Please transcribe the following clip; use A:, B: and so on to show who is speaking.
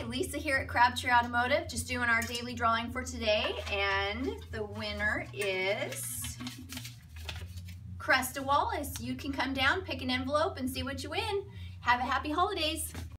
A: Lisa here at Crabtree Automotive, just doing our daily drawing for today, and the winner is Cresta Wallace. You can come down, pick an envelope, and see what you win. Have a happy holidays.